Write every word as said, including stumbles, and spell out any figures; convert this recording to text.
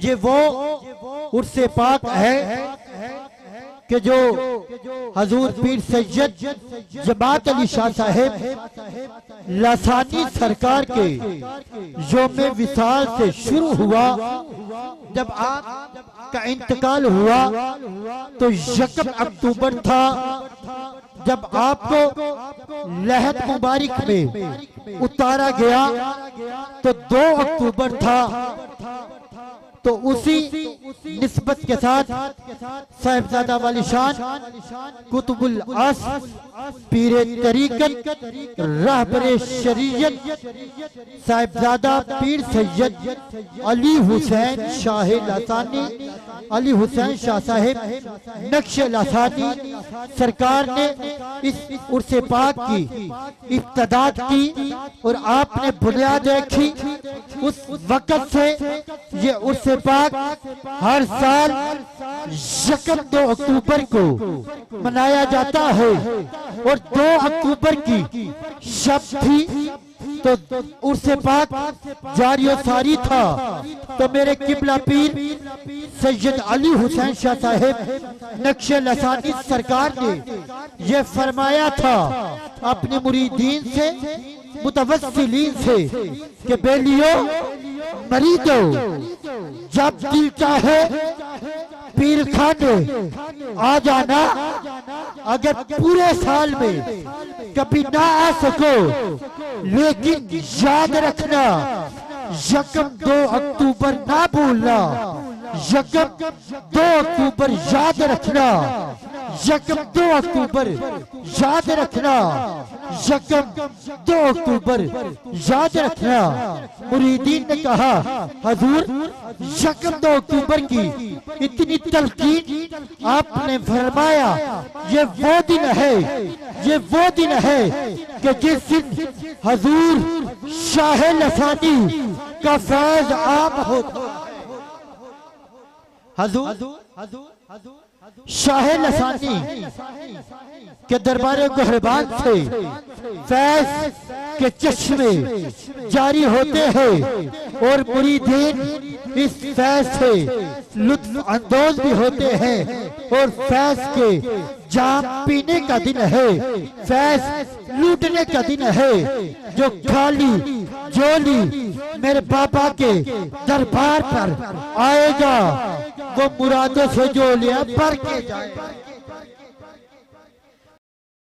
ये वो उर्से पाक है कि जो हजूर पीर सैयद जमात अली शाह साहेब लासानी सरकार के योम विसाल से शुरू हुआ। जब आप का इंतकाल हुआ तो यकम अक्टूबर था। जब आपको लहद मुबारक में उतारा गया तो दो अक्टूबर था। तो उसी निस्बत के साथ साहिबजादा वाली शान कुतुबुल आस पीरे तरीकत रहबरे शरीयत साहिबजादा पीर सैयद अली हुसैन शाह लासानी अली हुसैन शाह साहेब नक्श लासानी सरकार ने इस उर्से पाक की इब्तिदात की और आपने बुनियाद रखी। उस वक्त से ये उर्से पाक हर साल यकम दो अक्टूबर को मनाया जाता है और दो अक्टूबर की शब थी तो उर्से पाक जारी और सारी था। तो मेरे किबला पीर सैयद अली हुसैन शाह साहेब नक्श लसानी सरकार ने यह फरमाया था अपने मुरीदीन से मुतवस्सिलीन से कि बेलियो मरीदो जब दिल चाहे पीर खाने आ जाना। अगर पूरे साल में कभी ना आ सको लेकिन याद रखना यकम दो अक्टूबर ना भूलना। यकम दो अक्टूबर याद रखना। यकम दो अक्टूबर याद रखना। यकम दो अक्टूबर याद रखना। मुरीदीन ने कहा हजूर यकम दो अक्टूबर की इतनी तलकीन आपने फरमाया ये वो दिन है ये वो दिन है कि जिस दिन हजूर शाह लसानी का फैज आम होता। हजूर शाह लसानी के दरबारे गहरबान से फैज के चश्मे जारी होते हैं और मुरीदीन इस फैज से लुत्फ अंदोज भी होते हैं और फैज के जाम पीने का दिन है। फैज लूटने का दिन है। जो खाली झोली मेरे बाबा के दरबार पर आएगा वो मुरादों से झोलियां भर के जाएगा।